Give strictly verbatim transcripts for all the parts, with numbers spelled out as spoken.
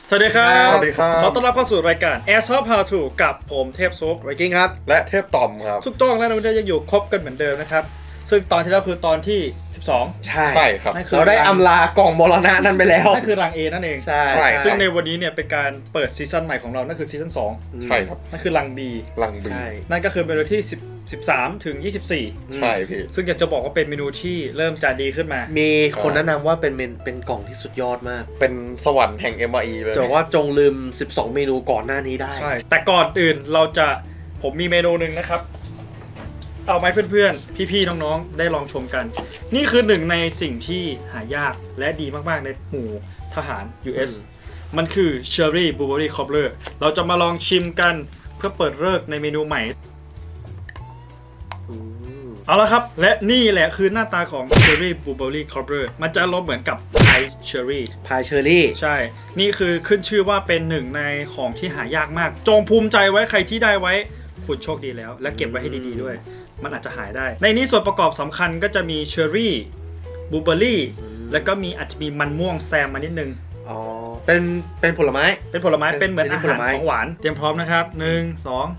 สวัสดีครับสวัสดีครับขอต้อนรับเข้าสู่รายการ Airsoft How To กับผมเทพซุปไวกิ้งครับและเทพต่อมครับทุกต้องและเราได้ยังอยู่ครบกันเหมือนเดิมนะครับซึ่งตอนที่แล้วคือตอนที่สิบสองใช่ใช่ครับเราได้อำลากล่องมรณะนั่นไปแล้วนั่นคือรัง A นั่นเองใช่ซึ่งในวันนี้เนี่ยเป็นการเปิดซีซั่นใหม่ของเรานั่นคือซีซั่นสองใช่ครับนั่นคือรัง B รัง B นั่นก็คือเมนูที่สิบ สิบสามถึงยี่สิบสี่ใช่พี่ซึ่งอยากจะบอกว่าเป็นเมนูที่เริ่มจะดีขึ้นมามีคนแนะนำว่าเป็นเป็นกล่องที่สุดยอดมากเป็นสวรรค์แห่ง เอ็ม อาร์ อี เลยแต่ว่าจงลืมสิบสองเมนูก่อนหน้านี้ได้ใช่แต่ก่อนอื่นเราจะผมมีเมนูหนึ่งนะครับเอาไหมเพื่อนๆพี่ๆน้องๆได้ลองชมกันนี่คือหนึ่งในสิ่งที่หายากและดีมากๆในหมู่ทหาร ยู เอส มันคือ Cherry Blueberry Cobbler เราจะมาลองชิมกันเพื่อเปิดฤกษ์ในเมนูใหม่เอาละครับและนี่แหละคือหน้าตาของ Cherry Blueberry Cobbler มันจะอารมณ์เหมือนกับพายเชอร์รี่พายเชอร์รี่ใช่นี่คือขึ้นชื่อว่าเป็นหนึ่งในของที่หายากมากจงภูมิใจไว้ใครที่ได้ไว้คุณโชคดีแล้วและเก็บไว้ให้ดีๆด้วยมันอาจจะหายได้ในนี้ส่วนประกอบสำคัญก็จะมีเชอร์รี่บลูเบอร์รี่แล้วก็มีอาจจะมีมันม่วงแซมมานิดนึงอ๋อเป็นเป็นผลไม้เป็นผลไม้เป็นเหมือนอาหารของหวานเตรียมพร้อมนะครับหนึ่งสอง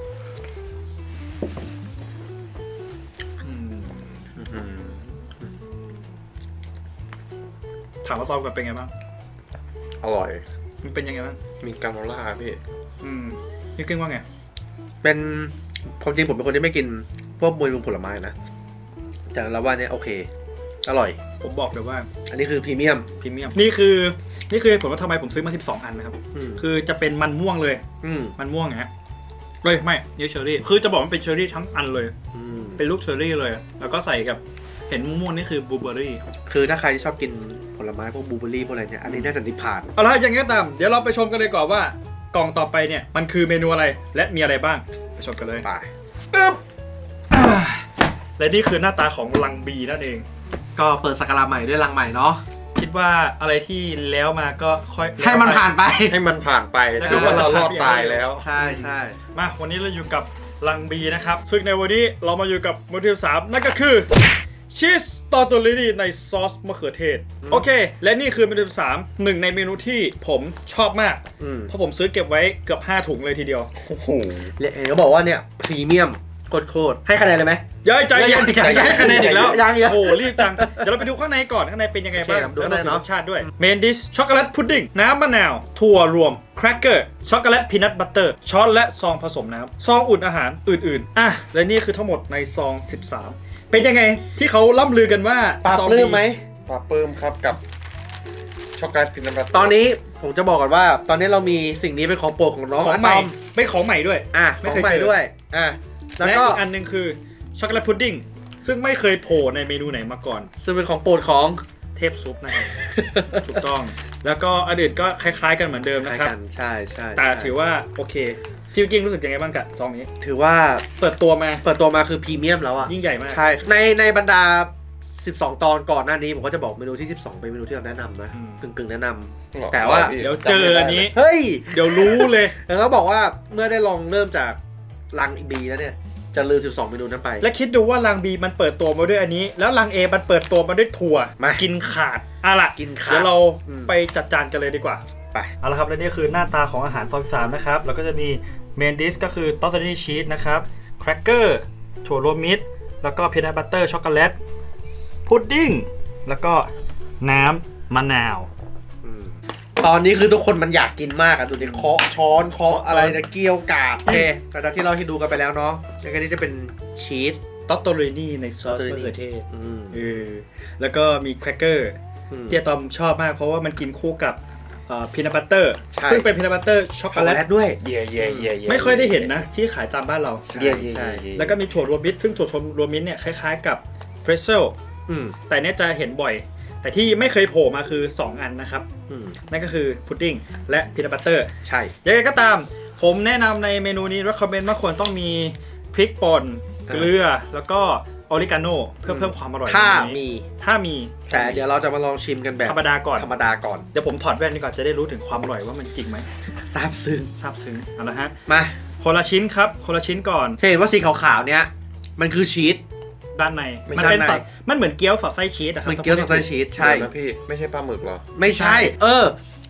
ถามว่าตอนกันเป็นไงบ้างอร่อยมันเป็นยังไงบ้างมีกาโมล่าพี่อืมพี่กึ้งว่าไงเป็นความจริงผมเป็นคนที่ไม่กินพวกมวยมุมผลไม้นะแต่ละว่านี้โอเคอร่อยผมบอกเลยว่าอันนี้คือพรีเมียมพรีเมียมนี่คือนี่คือผลว่าทำไมผมซื้อมาสิบสองอันนะครับคือจะเป็นมันม่วงเลยมันม่วงไงเลยไม่นี่เชอร์รี่คือจะบอกมันเป็นเชอร์รี่ทั้งอันเลยเป็นลูกเชอร์รี่เลยแล้วก็ใส่กับเห็นม่วงๆนี่คือบลูเบอร์รี่คือถ้าใครชอบกินผลไม้พวกบลูเบอร์รี่พวกอะไรเนี่ยอันนี้น่าจะนิพพานเอาละอย่างนี้ก็ตามเดี๋ยวเราไปชมกันเลยก่อนว่ากล่องต่อไปเนี่ยมันคือเมนูอะไรและมีอะไรบ้างไปชมกันเลยไปปึ๊บและนี่คือหน้าตาของรัง B นั่นเองก็เปิดสักราชใหม่ด้วยรังใหม่เนาะคิดว่าอะไรที่แล้วมาก็ค่อยให้มันผ่านไปให้มันผ่านไปคือว่าเรารอดตายแล้วใช่ใช่มาวันนี้เราอยู่กับรัง B นะครับซึ่งในวันนี้เรามาอยู่กับโมเดลสามนั่นก็คือชีสตอร์โตลินีในซอสมะเขือเทศโอเคและนี่คือเมนูสามหนึ่งในเมนูที่ผมชอบมากเพราะผมซื้อเก็บไว้เกือบห้าถุงเลยทีเดียวโอ้โหเขาบอกว่าเนี่ยพรีเมียมโคตรให้คะแนนเลยไหมย้ายใจยังให้คะแนนอีกแล้วโอ้โหรีบจังเดี๋ยวเราไปดูข้างในก่อนข้างในเป็นยังไงบ้างแล้วดูรสชาติด้วยเมนดิชช็อกโกแลตพุดดิ้งน้ำมะนาวถั่วรวมแครกเกอร์ช็อกโกแลตพีนัทบัตเตอร์ช้อนและซองผสมน้ำซองอุ่นอาหารอื่นๆอ่ะและนี่คือทั้งหมดในซองสิบสามเป็นยังไงที่เขาล่ำลือกันว่าปราบปลื้มไหมปราบปลื้มครับกับช็อกโกแลตพีนัทบัตเตอร์ตอนนี้ผมจะบอกก่อนว่าตอนนี้เรามีสิ่งนี้เป็นของโปรดของน้องของใหม่เป็นของใหม่ด้วยอ่ะของใหม่ด้วยอ่ะแล้วก็อีกอันนึงคือช็อกโกแลตพุดดิ้งซึ่งไม่เคยโผล่ในเมนูไหนมาก่อนซึ่งเป็นของโปรดของเทพซุปนั่นเองถูกต้องแล้วก็อันอื่นก็คล้ายๆกันเหมือนเดิมนะครับใช่ใช่แต่ถือว่าโอเคพี่กิ้งรู้สึกยังไงบ้างกับซองนี้ถือว่าเปิดตัวมาเปิดตัวมาคือพรีเมียมแล้วอ่ะยิ่งใหญ่มากใช่ในในบรรดาสิบสองตอนก่อนหน้านี้ผมก็จะบอกเมนูที่สิบสองเป็นเมนูที่เราแนะนำนะกึ่งๆแนะนำแต่ว่าเดี๋ยวเจออันนี้เฮ้ยเดี๋ยวรู้เลยแล้วก็บอกว่าเมื่อได้ลองเริ่มจากรัง B แล้วเนี่ยจะลืมสิบสองเมนูนั้นไปและคิดดูว่ารัง B มันเปิดตัวมาด้วยอันนี้แล้วรัง A มันเปิดตัวมาด้วยถั่วกินขาดอ่ะล่ะกินขาดเดี๋ยวเราไปจัดจานกันเลยดีกว่าไปเอาละครับและนี่คือหน้าตาของอาหารซองสามนะครับแล้วก็จะมีเมนดิสก็คือตอตเตอรี่ชีสนะครับแครกเกอร์ถั่วรวมมิตรแล้วก็พีนัทบัตเตอร์ช็อกโกแลตพุดดิ้งแล้วก็น้ำมะนาวตอนนี้คือทุกคนมันอยากกินมากอ่ะดูดิเคาะช้อนเคาะอะไรนะเกี๊ยวกาบโอเคแต่จากที่เราที่ดูกันไปแล้วเนาะในการนี้จะเป็นชีสตอตเตอรี่ในซอสมะเขือเทศเออแล้วก็มีแครกเกอร์ที่ตอมชอบมากเพราะว่ามันกินคู่กับพีนัทบัตเตอร์ซึ่งเป็นพีนัทบัตเตอร์ช็อกโกแลตด้วยเย่เย่เย่ไม่ค่อยได้เห็นนะที่ขายตามบ้านเราใช่ใช่แล้วก็มีถั่วรวมมิตรซึ่งถั่วรวมมิตรเนี่ยคล้ายๆกับเพรสเซลแต่เนี่ยจะเห็นบ่อยแต่ที่ไม่เคยโผล่มาคือสองอันนะครับนั่นก็คือพุดดิ้งและพีนัทบัตเตอร์ใช่ยังไงก็ตามผมแนะนำในเมนูนี้ recommend ว่าควรต้องมีพริกป่นเกลือแล้วก็ออริกาโนเพื่อเพิ่มความอร่อยถ้ามีถ้ามีแต่เดี๋ยวเราจะมาลองชิมกันแบบธรรมดาก่อนธรรมดาก่อนเดี๋ยวผมถอดแว่นดีกว่าจะได้รู้ถึงความอร่อยว่ามันจริงไหมซาบซึ้งซาบซึ้งเอาละฮะมาคนละชิ้นครับคนละชิ้นก่อนเห็นว่าสีขาวๆเนี้ยมันคือชีสด้านในมันเป็นสัตว์มันเหมือนเกี๊ยวสอดไส้ชีสอะครับมันเกี๊ยวสอดไส้ชีสใช่นะพี่ไม่ใช่ปลาหมึกหรอไม่ใช่เออ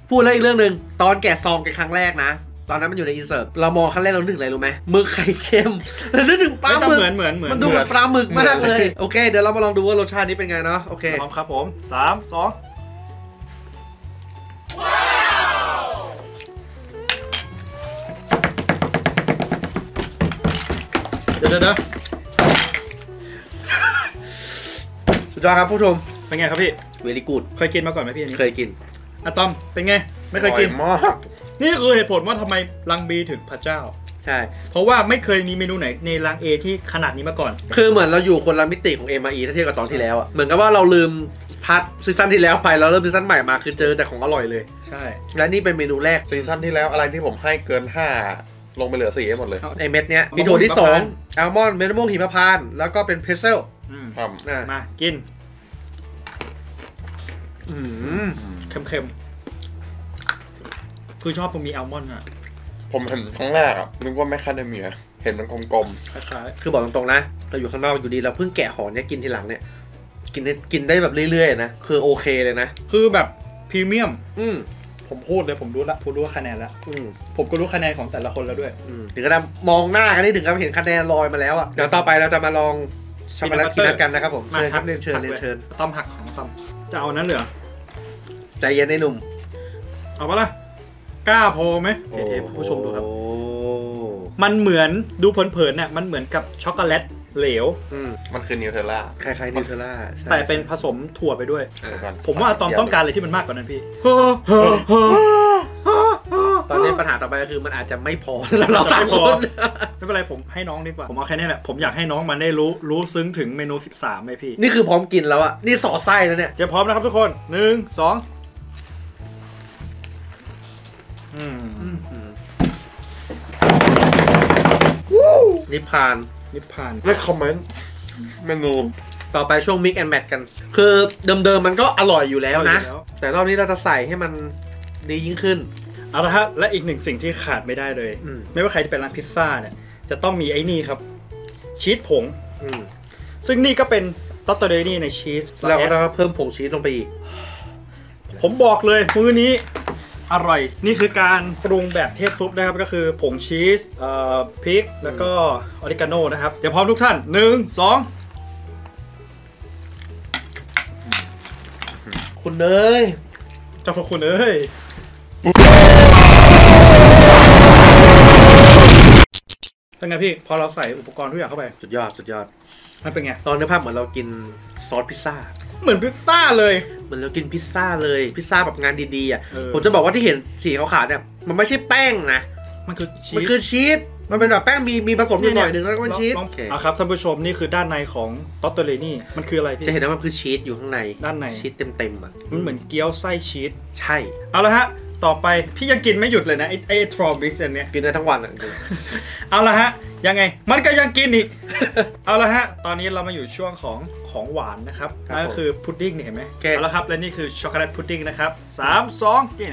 พูดแล้วอีกเรื่องหนึ่งตอนแกะซองกันครั้งแรกนะตอนนั้นมันอยู่ในอินเสิร์ตเรามองครั้งแรกเรานึกอะไรรู้ไหมหมึกไข่เค็มนึกถึงปลาหมึกเหมือนเหมือนเหมือนมันดูเหมือนปลาหมึกมากเลยโอเคเดี๋ยวเรามาลองดูว่ารสชาตินี้เป็นไงเนาะโอเคพร้อมครับผมสามสองเดี๋ยวเดี๋ยวเดี๋ยวสุดยอดครับผู้ชมเป็นไงครับพี่เวลี่กูดเคยกินมาก่อนไหมพี่อันนี้เคยกินอะตอมเป็นไงไม่เคยกินอร่อมากนี่คือเหตุผลว่าทำไมลังบีถึงพระเจ้าใช่เพราะว่าไม่เคยมีเมนูไหนในลังเอที่ขนาดนี้มาก่อนคือเหมือนเราอยู่คนละมิติของ เอ็ม อาร์ อี ถ้าเทียบกับตอนที่แล้วอ่ะเหมือนกับว่าเราลืมพาร์ทซีซั่นที่แล้วไปแล้วเริ่มซีซั่นใหม่มาคือเจอแต่ของอร่อยเลยใช่และนี่เป็นเมนูแรกซีซั่นที่แล้วอะไรที่ผมให้เกินห้าลงไปเหลือสี่ให้หมดเลยไอเม็ดเนี้ยมีถั่วที่สองอัลมอนด์เม็ดมะม่วงหิมพานต์แล้วก็เป็นเพรสเซลอืมครับอ่ะมากินอืมเค็มๆคือชอบผมมีอัลมอนด์อะผมเห็นครั้งแรกอ่ะนึกว่าแมคคาเดเมียเห็นมันกลมคล้ายคือบอกตรงๆนะเราอยู่ข้างนอกอยู่ดีเราเพิ่งแกะห่อเนี้ยกินทีหลังเนี่ยกินได้กินได้แบบเรื่อยๆนะคือโอเคเลยนะๆคือแบบพรีเมียมอืมผมพูดเลยผมรู้ละผมรู้ว่าคะแนนละอืมผมก็รู้คะแนนของแต่ละคนแล้วด้วยอืมถึงกระทั่งมองหน้ากันได้ถึงกับเห็นคะแนนลอยมาแล้วอ่ะเดี๋ยวต่อไปเราจะมาลองช็อกโกแลตคินัทกันนะครับผมมาเชิญคหัรักบเรียนเชิญหักเรียนเชิญต้อมหักของต้อมจะเอานั้นเหรอใจเย็นไอ้หนุ่มเอาปะล่ะกล้าพอไหมเทๆผู้ชมดูครับ มันเหมือนดูเผินๆเนี่ยมันเหมือนกับช็อกโกแลตเหลวอืมๆ มันคือนิวเทลล่าคล้ายๆนิวเทลล่าใช่แต่เป็นผสมถั่วไปด้วยเดี๋ยวก่นผมว่าอะตอมต้องการอะไรที่มันมากกว่านั้นพี่ตอนนี้ปัญหาต่อไปก็คือมันอาจจะไม่พอสำหรับเราสามคนไม่เป็นไรผมให้น้องดีกว่า ผมเอาแค่นี้แหละ ผมอยากให้น้องมันได้รู้รู้ซึ้งถึงเมนูสิบสามไหมพี่นี่คือพร้อมกินแล้วอ่ะนี่สอดไส้แล้วเนี่ยเตรียมพร้อมนะครับทุกคนหนึ่งสองอืมนิพพานนิพพานเลคคอมเมนต์เมนูต่อไปช่วง mix and match กัน คือเดิมๆมันก็อร่อยอยู่แล้วนะ แต่รอบนี้เราจะใส่ให้มันดียิ่งขึ้นเอาละฮะและอีกหนึ่งสิ่งที่ขาดไม่ได้เลยอืมไม่ว่าใครจะเป็นร้านพิซซ่าเนี่ยจะต้องมีไอ้นี่ครับ ชีสผงอืมซึ่งนี่ก็เป็นตอตเตอร์เดนี่ในชีสเราก็ต้องเพิ่มผงชีสลงไปอีกผมบอกเลยมื้อนี้อร่อย นี่คือการปรุงแบบเทพซุปนะครับก็คือผงชีสเอ่อพริกแล้วก็ออริกาโนนะครับเดี๋ยวพร้อมทุกท่านหนึ่งสองคุณเนยเจ้าพระคุณเอ้ยเป็นไงพี่พอเราใส่อุปกรณ์ทุกอย่างเข้าไปสุดยอดสุดยอดมันเป็นไงตอนนี้ภาพเหมือนเรากินซอสพิซซ่าเหมือนพิซซ่าเลยเหมือนเรากินพิซซ่าเลยพิซซ่าแบบงานดีๆอ่ะเออผมจะบอกว่าที่เห็นสีขาวๆเนี่ยมันไม่ใช่แป้งนะมันคือชีมันสคือชีสมันเป็นแบบแป้งมีมีผสมอยู่หน่อยหนึ่งแล้วก็เป็นชีสลองเอาครับท่านผู้ชมนี่คือด้านในของตอตเตอร์เรนี่มันคืออะไรพี่จะเห็นว่ามันคือชีสอยู่ข้างในด้านในชีสเต็มๆอ่ะมันเหมือนเกี๊ยวไส้ชีสใช่เอาละฮะต่อไปพี่ยังกินไม่หยุดเลยนะไอ้ไอ้ทรอบิกอันเนี้ยกินได้ทั้งวันอ่ะเอาละฮะยังไงมันก็ยังกินอีก เอาละฮะตอนนี้เรามาอยู่ช่วงของของหวานนะครับนั่นก็คือพุดดิ้งนี่เห็นไหมเอาละครับและนี่คือช็อกโกแลตพุดดิ้งนะครับสามสองกิน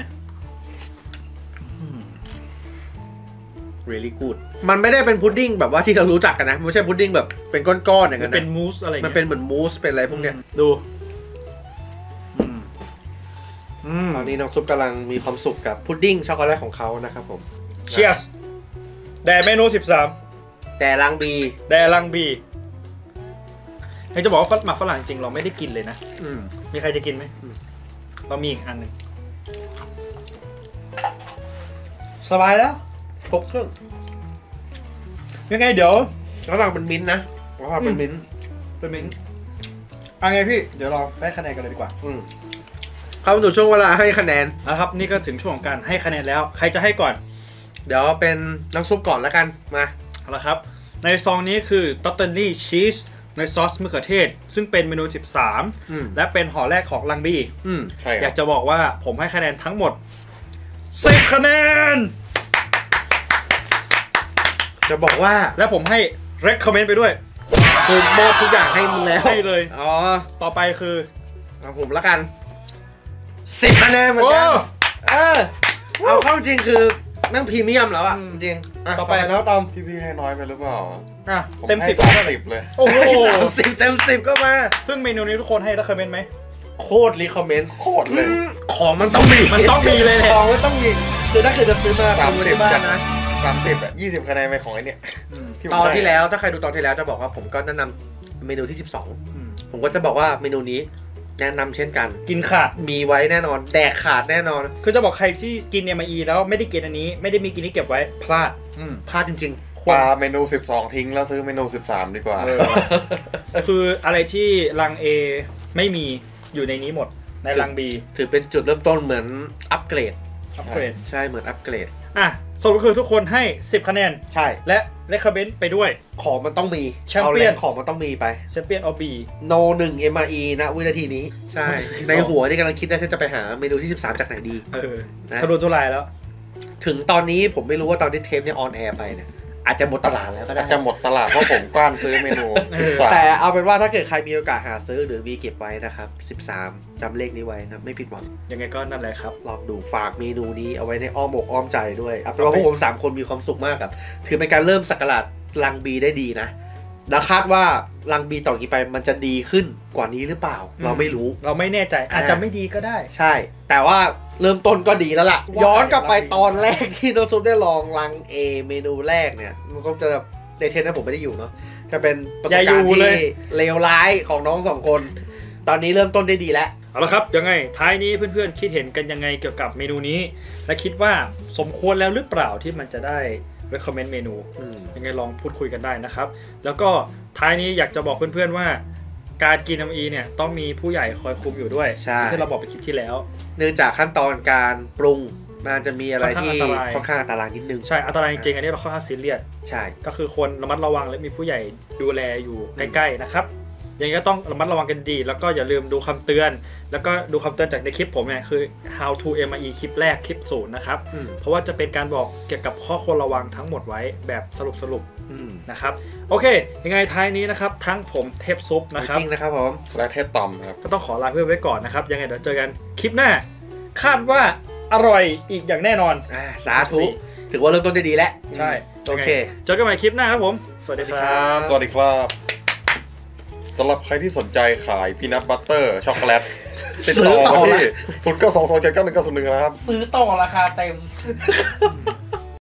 really good มันไม่ได้เป็นพุดดิ้งแบบว่าที่เรารู้จักกันนะมันไม่ใช่พุดดิ้งแบบเป็นก้อนๆอย่างมันั้น นเป็นนะมูสอะไรมันเป็นเหมือนมูสเป็นอะไรพวกเนี้ยดูอืมอืมตอนนี้น้องซุปกำลังมีความสุขกับพุดดิ้งช็อกโกแลตของเขานะครับผมเชียร์สแด่เมนูสิบสามแต่ลังบีแด่ลังบีอยากจะบอกว่าหมักฝรั่งจริงเราไม่ได้กินเลยนะอืมมีใครจะกินไหมอืมเรามีอีกอันหนึ่งสบายแล้วครบเครื่องยังไงเดี๋ยวแล้วหลังเป็นมิ้นท์นะแล้วหลังเป็นมิ้นท์เป็นมิ้นเอาไงพี่เดี๋ยวเราได้คะแนนกันเลยดีกว่าอืมเข้ามาสู่ช่วงเวลาให้คะแนนนะครับนี่ก็ถึงช่วงของการให้คะแนนแล้ว ใครจะให้ก่อนเดี๋ยวเป็นน้ำซุปก่อนแล้วกันมาเอาละครับในซองนี้คือตอตเตอร์นี่ชีสในซอสมะเขือเทศ ซึ่งเป็นเมนูสิบสามอืมและเป็นห่อแรกของลังบีอืมใช่อครัยาบกจะบอกว่าผมให้คะแนนทั้งหมดสิบคะแนนจะบอกว่าและผมให้ recommend ไปด้วยคือมอบทุกอย่างให้มึงแล้วให้เลยอ๋อต่อไปคือเอาผมแล้วกันสิบคะแนนเหมือนโอ้กันเออเอาเข้าจริงคือแม่งพรีเมียมแล้วอ่ะจริงๆะต่อไปแล้วตอมพี่พี่ให้น้อยไปหรือเปล่าอ่ะผมเต็มให้สิบสามสิบเลยโอ้โหสามสิบเต็มสิบก็มาซึ่งเมนูนี้ทุกคนให้ recommend ไหมโคตรรีคอมเมนต์โคตรเลยของมันต้องมีมันต้องมีเลยแหละของมันต้องมีคือถ้าเกิดจะซื้อมาสามทำสิที่บบ้านนะสามสิบอะยี่สิบคะแนนไปของไอ้เนี่ยอืมผมตอนได้ที่แล้วถ้าใครดูตอนที่แล้วจะบอกว่าผมก็แนะนำเมนูที่สิบสองอืมผมก็จะบอกว่าเมนูนี้แนะนำเช่นกันกินขาดมีไว้แน่นอนแดกขาดแน่นอนคือจะบอกใครที่กิน เอ็ม ไอ อี แล้วไม่ได้กินอันนี้ ไม่ได้มีกินนี้เก็บไว้พลาดอืมพลาดจริงๆปลาเมนูสิบสองทิ้งแล้วซื้อเมนูสิบสามดีกว่าเออ คืออะไรที่รัง A ไม่มีอยู่ในนี้หมดในรัง B ถือเป็นจุดเริ่มต้นเหมือนอัปเกรดอัปเกรดใช่เหมือนอัปเกรดอ่ะสรุปก็คือทุกคนให้สิบคะแนนใช่และเลคคาเบนไปด้วยของมันต้องมีแชมเปี้ยนอาแรงของมันต้องมีไปแชมเปี้ยนออฟบีโนหนึ่ง เอ็ม อาร์ อี ณวินาทีนี้ ใช่ ในหัวนี่กำลังคิดได้ฉันจะไปหาเมนูที่สิบสามจากไหนดีเออนะทะลุทุลายแล้วถึงตอนนี้ผมไม่รู้ว่าตอนที่เทปเนี่ยออนแอร์ไปเนี่ยอาจจะหมดตลาดแล้วก็ได้จะหมดตลาดเพราะผมกว้านซื้อเมนูสิบสามแต่เอาเป็นว่าถ้าเกิดใครมีโอกาสหาซื้อหรือมีเก็บไว้นะครับสิบสามจำเลขนี้ไว้นะไม่ผิดหวังยังไงก็นั่นแหละครับลองดูฝากเมนูนี้เอาไว้ในอ้อมอกอ้อมใจด้วยเอาเป็นว่าพวกผมสามคนมีความสุขมากครับคือเป็นการเริ่มสักราชลังบีได้ดีนะแล้วคาดว่าลังบีต่อกี่ไปมันจะดีขึ้นกว่านี้หรือเปล่า เราไม่รู้เราไม่แน่ใจอาจจะไม่ดีก็ได้ใช่ แต่ว่าเริ่มต้นก็ดีแล้วล่ะว่าย้อนกลับไปตอนแรกที่น้องซุปได้ลองลังเอเมนูแรกเนี่ยน้องซุปจะในเทปนั้นผมไม่ได้อยู่เนาะจะเป็นประสบการณ์ที่เลวร้ายของน้องสองคน ตอนนี้เริ่มต้นได้ดีแล้วเอาละครับยังไงท้ายนี้เพื่อนๆคิดเห็นกันยังไงเกี่ยวกับเมนูนี้ และคิดว่าสมควรแล้วหรือเปล่าที่มันจะได้ recommend เมนูอืมยังไงลองพูดคุยกันได้นะครับ แล้วก็ท้ายนี้อยากจะบอกเพื่อนๆว่า การกิน เอ็ม อี เนี่ยต้องมีผู้ใหญ่คอยคุมอยู่ด้วยใช่ที่เราบอกไปคลิปที่แล้วเนื่องจากขั้นตอนการปรุงมันจะมีอะไรที่ค่อนข้างอันตรายค่อนข้างอันตรายนิดนึงใช่อันตรายจริงๆอันนี้เราค่อนข้างซีเรียสใช่ก็คือควรระมัดระวังและมีผู้ใหญ่ดูแลอยู่ใกล้ๆนะครับยังไงก็ต้องระมัดระวังกันดี แล้วก็อย่าลืมดูคำเตือน แล้วก็ดูคำเตือนจากในคลิปผมเนี่ยคือ how to เอ็ม ไอ อี คลิปแรกคลิปศูนย์นะครับอืมเพราะว่าจะเป็นการบอกเกี่ยวกับข้อควรระวังทั้งหมดไว้แบบสรุปสรุปอืมๆนะครับโอเค ยังไงท้ายนี้นะครับทั้งผมเทพซุปนะครับจริงนะครับผมและเทศตอมครับก็ต้องขอลาเพื่อนไว้ก่อนนะครับยังไงเดี๋ยวเจอกันคลิปหน้า คาดว่าอร่อยอีกอย่างแน่นอนอ่าสาธุถือว่าเริ่มต้นได้ดีแล้วใช่โอเคเจอกันใหม่คลิปหน้าครับผม สวัสดีคสวัสดีครัรับบสวัสดีครับสำหรับใครที่สนใจขายพีนัทบัตเตอร์ช็อกโกแลตติดต่อมาที่ศูนย์ เก้า สอง สอง เจ็ด เก้า หนึ่ง เก้า ศูนย์ หนึ่งนะครับซื้อต่อราคาเต็ม